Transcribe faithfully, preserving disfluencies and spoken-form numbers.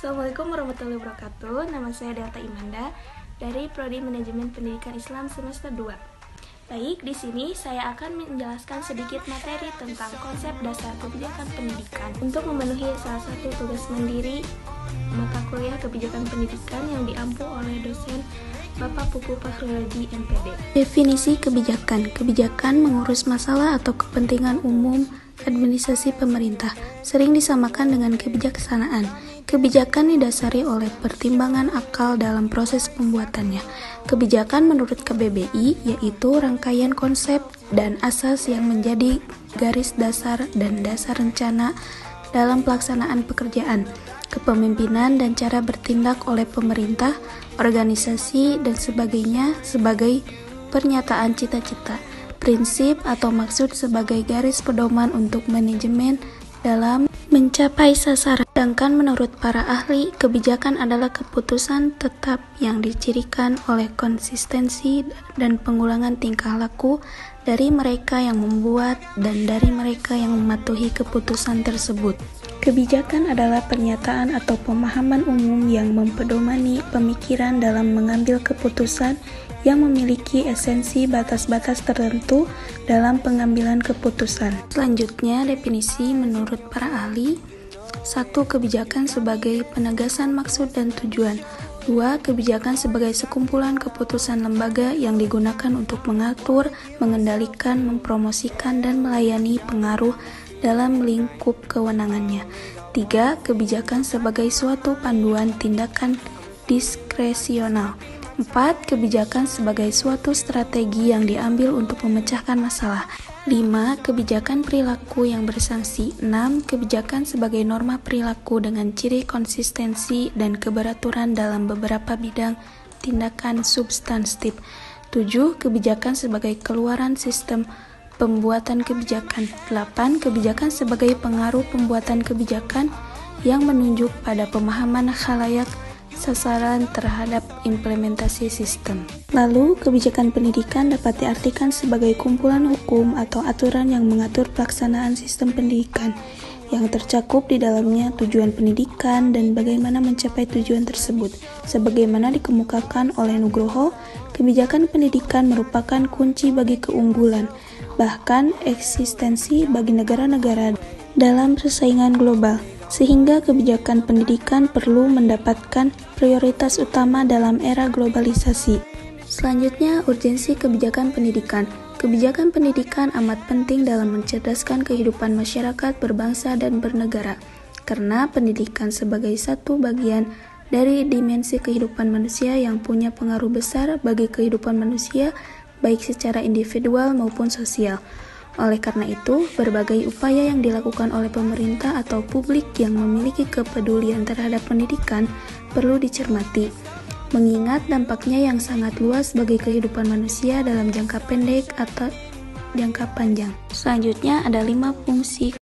Assalamualaikum warahmatullahi wabarakatuh. Nama saya Delta Imanda dari Prodi Manajemen Pendidikan Islam semester dua. Baik, di sini saya akan menjelaskan sedikit materi tentang konsep dasar kebijakan pendidikan untuk memenuhi salah satu tugas mandiri mata kuliah kebijakan pendidikan yang diampu oleh dosen Bapak Pupu Fakhrulhaji M Pd. Definisi kebijakan. Kebijakan mengurus masalah atau kepentingan umum administrasi pemerintah, sering disamakan dengan kebijaksanaan. Kebijakan didasari oleh pertimbangan akal dalam proses pembuatannya. Kebijakan menurut K B B I yaitu rangkaian konsep dan asas yang menjadi garis dasar dan dasar rencana dalam pelaksanaan pekerjaan, kepemimpinan dan cara bertindak oleh pemerintah, organisasi, dan sebagainya sebagai pernyataan cita-cita, prinsip atau maksud sebagai garis pedoman untuk manajemen dalam mencapai sasaran. Sedangkan menurut para ahli, kebijakan adalah keputusan tetap yang dicirikan oleh konsistensi dan pengulangan tingkah laku dari mereka yang membuat dan dari mereka yang mematuhi keputusan tersebut. Kebijakan adalah pernyataan atau pemahaman umum yang mempedomani pemikiran dalam mengambil keputusan yang memiliki esensi batas-batas tertentu dalam pengambilan keputusan. Selanjutnya, definisi menurut para ahli. Satu. Kebijakan sebagai penegasan maksud dan tujuan. Dua. Kebijakan sebagai sekumpulan keputusan lembaga yang digunakan untuk mengatur, mengendalikan, mempromosikan, dan melayani pengaruh dalam lingkup kewenangannya. Tiga. Kebijakan sebagai suatu panduan tindakan diskresional. Empat. Kebijakan sebagai suatu strategi yang diambil untuk memecahkan masalah. Lima. Kebijakan perilaku yang bersanksi. Enam. Kebijakan sebagai norma perilaku dengan ciri konsistensi dan keberaturan dalam beberapa bidang tindakan substantif. Tujuh. Kebijakan sebagai keluaran sistem pembuatan kebijakan. Delapan. Kebijakan sebagai pengaruh pembuatan kebijakan yang menunjuk pada pemahaman khalayak sasaran terhadap implementasi sistem. Lalu, kebijakan pendidikan dapat diartikan sebagai kumpulan hukum atau aturan yang mengatur pelaksanaan sistem pendidikan, yang tercakup di dalamnya tujuan pendidikan dan bagaimana mencapai tujuan tersebut. Sebagaimana dikemukakan oleh Nugroho, kebijakan pendidikan merupakan kunci bagi keunggulan, bahkan eksistensi bagi negara-negara dalam persaingan global, sehingga kebijakan pendidikan perlu mendapatkan prioritas utama dalam era globalisasi. Selanjutnya, urgensi kebijakan pendidikan. Kebijakan pendidikan amat penting dalam mencerdaskan kehidupan masyarakat berbangsa dan bernegara, karena pendidikan sebagai satu bagian dari dimensi kehidupan manusia yang punya pengaruh besar bagi kehidupan manusia, baik secara individual maupun sosial. Oleh karena itu, berbagai upaya yang dilakukan oleh pemerintah atau publik yang memiliki kepedulian terhadap pendidikan perlu dicermati, mengingat dampaknya yang sangat luas bagi kehidupan manusia dalam jangka pendek atau jangka panjang. Selanjutnya ada lima fungsi